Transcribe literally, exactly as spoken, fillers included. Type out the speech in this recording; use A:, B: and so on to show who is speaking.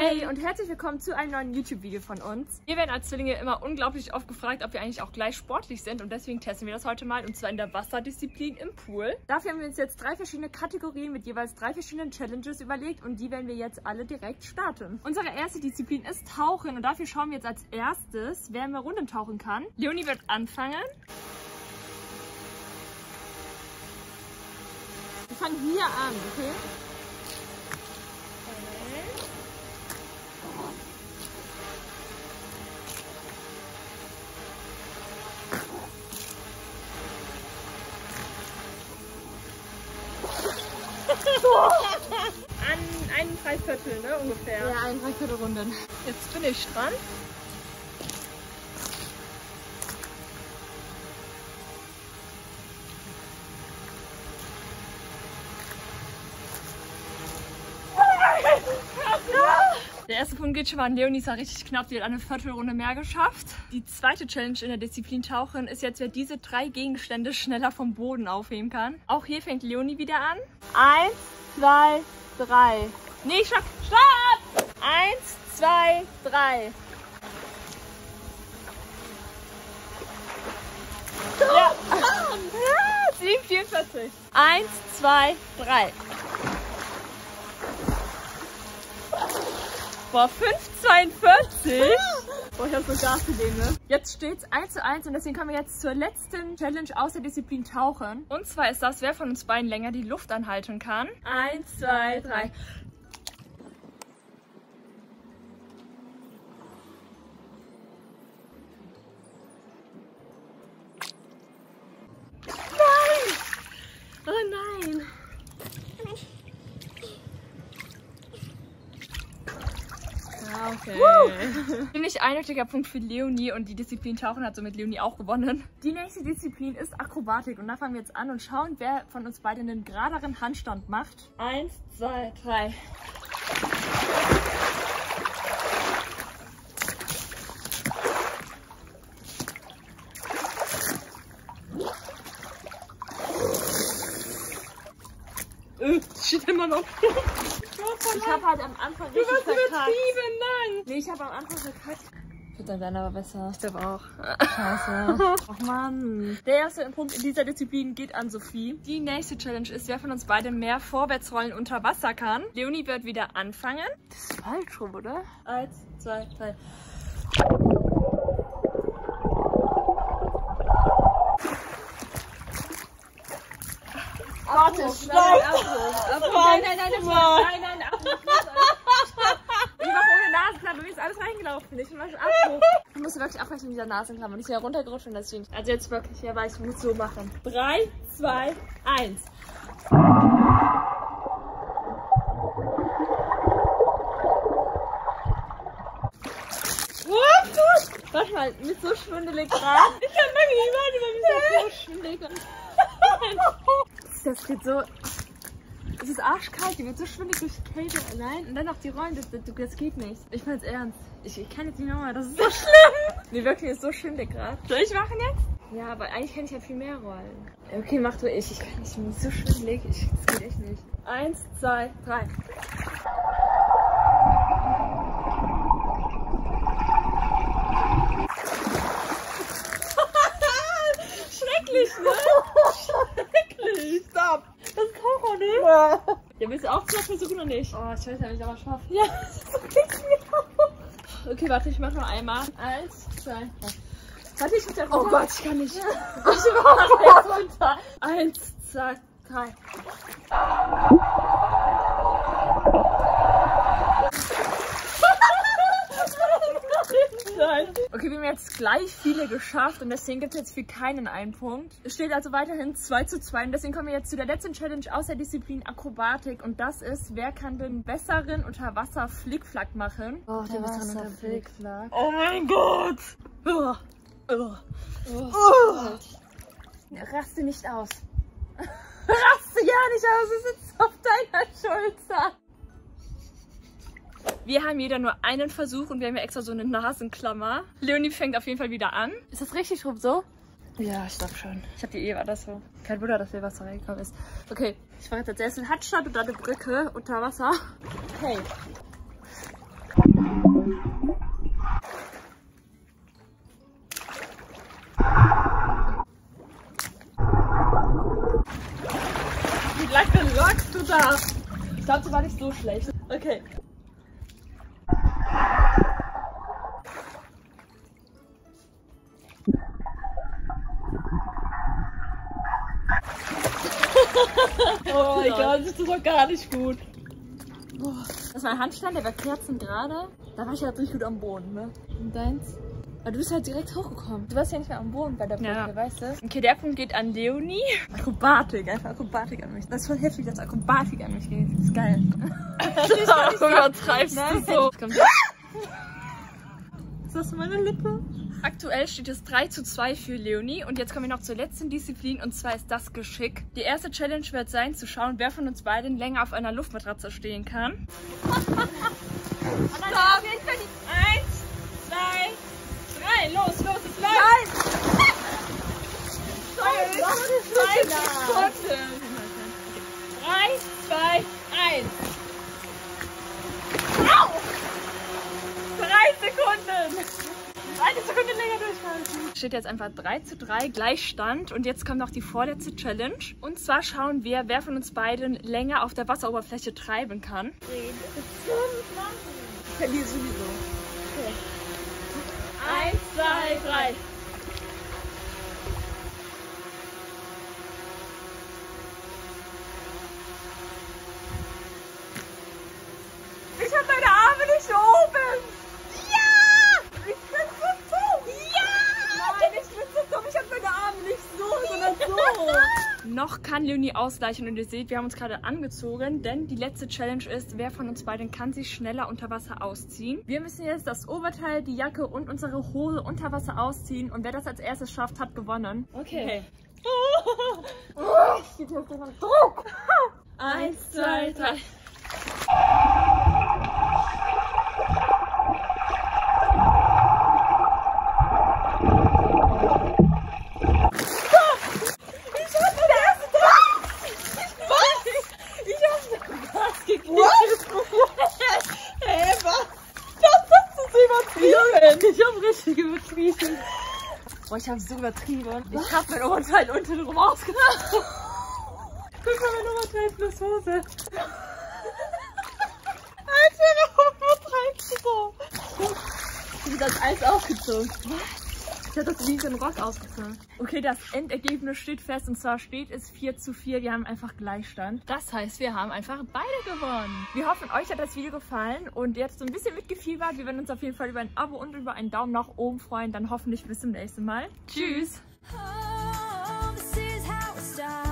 A: Hey und herzlich willkommen zu einem neuen YouTube-Video von uns. Wir werden als Zwillinge immer unglaublich oft gefragt, ob wir eigentlich auch gleich sportlich sind und deswegen testen wir das heute mal und zwar in der Wasserdisziplin im Pool. Dafür haben wir uns jetzt drei verschiedene Kategorien mit jeweils drei verschiedenen Challenges überlegt und die werden wir jetzt alle direkt starten. Unsere erste Disziplin ist Tauchen und dafür schauen wir jetzt als erstes, wer mehr Runden tauchen kann. Leonie wird anfangen. Wir fangen hier an, okay? An ein Dreiviertel, ne, ungefähr.
B: Ja, ein Dreiviertel Runden.
A: Jetzt bin ich dran. Der erste Punkt geht schon mal an Leonie, ist ja richtig knapp, die hat eine Viertelrunde mehr geschafft. Die zweite Challenge in der Disziplin Tauchen ist jetzt, wer diese drei Gegenstände schneller vom Boden aufheben kann. Auch hier fängt Leonie wieder an.
B: Eins, zwei, drei.
A: Nee, stopp! Stopp! Eins, zwei, drei. Ja! sieben, vierundvierzig. Eins, zwei, drei. Boah, fünf, zweiundvierzig. Boah, ich hab so Gas gegeben, ne? Jetzt steht's eins zu eins und deswegen kommen wir jetzt zur letzten Challenge aus der Disziplin Tauchen. Und zwar ist das, wer von uns beiden länger die Luft anhalten kann. Eins, zwei, drei. Nein! Oh nein! Okay. Ziemlich eindeutiger Punkt für Leonie und die Disziplin Tauchen hat somit Leonie auch gewonnen. Die nächste Disziplin ist Akrobatik und da fangen wir jetzt an und schauen, wer von uns beiden einen geraderen Handstand macht. Eins, zwei, drei. Äh, steht immer noch. Ich habe halt am Anfang richtig verkackt. Du warst übertrieben, nein. Nee, ich habe am Anfang verkackt. Ich würde dann aber besser. Ich glaube auch. Scheiße. Ach Mann. Der erste Punkt in dieser Disziplin geht an Sophie. Die nächste Challenge ist, wer von uns beiden mehr Vorwärtsrollen unter Wasser kann. Leonie wird wieder anfangen. Das ist falsch rum, oder? Eins, zwei, drei. Warte, stopp! Nein, nein, nein, nein, nein, Abruf. Ich mach ohne Nasenklammer, mir ist alles reingelaufen. Ich mach Abruf. Du musst wirklich abbrechen mit dieser Nasenklammer. Und ich bin ja runtergerutscht und deswegen. Also jetzt wirklich, ja weiß, ich muss so machen. Drei, zwei, eins. Warte mal, mit so schwindelig gerade. Ich kann lange nicht warten, weil mir ist so schwindelig. Das geht so. Es ist arschkalt, die wird so schwindig durch die Kälte allein. Und dann noch die Rollen, das, das, das geht nicht. Ich mein's ernst. Ich, ich kann jetzt nicht nochmal, das ist so schlimm. Nee, wirklich, ist so schwindig gerade. Soll ich machen jetzt? Ja, aber eigentlich kann ich ja viel mehr Rollen. Okay, mach du ich. Ich kann nicht, mir ist so schwindelig. Ich, das geht echt nicht. Eins, zwei, drei. Schrecklich, ne? Schrecklich. Stopp. Das ist Horror, ne? Ja. Ja, willst du auch zwei versuchen oder nicht? Oh, ich weiß ja nicht, aber schaff. Ja, das kriegst mir. Okay, warte, ich mach noch einmal. Eins, zwei, drei. Warte, ich muss ja runter. Oh Gott, ich kann nicht. Ja. Ich mach jetzt runter. Eins, zwei, drei. Okay, wir haben jetzt gleich viele geschafft und deswegen gibt es jetzt für keinen einen Punkt. Es steht also weiterhin zwei zu zwei und deswegen kommen wir jetzt zu der letzten Challenge aus der Disziplin Akrobatik und das ist, wer kann den besseren Unterwasser-Flickflack machen?
B: Oh, der Wasser-Flickflack.
A: Oh mein Gott! Oh. Oh. Oh. Oh. Raste nicht aus. Raste ja nicht aus, es sitzt auf deiner Schulter. Wir haben jeder nur einen Versuch und wir haben ja extra so eine Nasenklammer. Leonie fängt auf jeden Fall wieder an. Ist das richtig rum so? Ja, ich glaube schon. Ich habe die eh war das so. Kein Wunder, dass hier Wasser reingekommen ist. Okay, ich mache jetzt als erstes einen Handstand und dann eine Brücke unter Wasser. Okay. glaube, sie war nicht so schlecht. Okay. Oh mein Gott, das ist doch gar nicht gut. Oh. Das war ein Handstand, der war kerzengerade. Da war ich ja richtig gut am Boden, ne? Und deins? Aber du bist halt direkt hochgekommen. Du warst ja nicht mehr am Boden bei der Brücke, ja. Weißt du? Okay, der Punkt geht an Leonie. Akrobatik, einfach Akrobatik an mich. Das ist voll heftig, dass Akrobatik an mich geht. Das ist geil. Das übertreibst du so. Ist das meine Lippe? Aktuell steht es drei zu zwei für Leonie und jetzt kommen wir noch zur letzten Disziplin und zwar ist das Geschick. Die erste Challenge wird sein, zu schauen, wer von uns beiden länger auf einer Luftmatratze stehen kann. Stopp! Eins, zwei, drei, los, los, es läuft! Nein! Drei, zwei, eins! Au! Drei Sekunden! Eine Sekunde länger durchhalten. Steht jetzt einfach drei zu drei, Gleichstand. Und jetzt kommt noch die vorletzte Challenge. Und zwar schauen wir, wer von uns beiden länger auf der Wasseroberfläche treiben kann. Ich verliere sowieso. Okay. Eins, zwei, drei. Ich habe meine Arme nicht oben. Noch kann Leonie ausgleichen und ihr seht, wir haben uns gerade angezogen, denn die letzte Challenge ist, wer von uns beiden kann sich schneller unter Wasser ausziehen. Wir müssen jetzt das Oberteil, die Jacke und unsere Hose unter Wasser ausziehen und wer das als erstes schafft, hat gewonnen. Okay. Okay. Ich gebe jetzt mal Druck. Eins, zwei, drei. Ich hab richtig übertrieben. Boah, ich hab so übertrieben. Ich hab mein Oberteil unten rum ausgezogen. Guck mal, mein Oberteil plus Hose. Alter, warum übertreibst du so? Ich hab das Eis aufgezogen. Ich hab das wie so ein Rock ausgezogen. Okay, das Endergebnis steht fest und zwar steht es vier zu vier. Wir haben einfach Gleichstand. Das heißt, wir haben einfach beide gewonnen. Wir hoffen, euch hat das Video gefallen und ihr habt so ein bisschen mitgefiebert. Wir würden uns auf jeden Fall über ein Abo und über einen Daumen nach oben freuen. Dann hoffentlich bis zum nächsten Mal. Tschüss! Oh,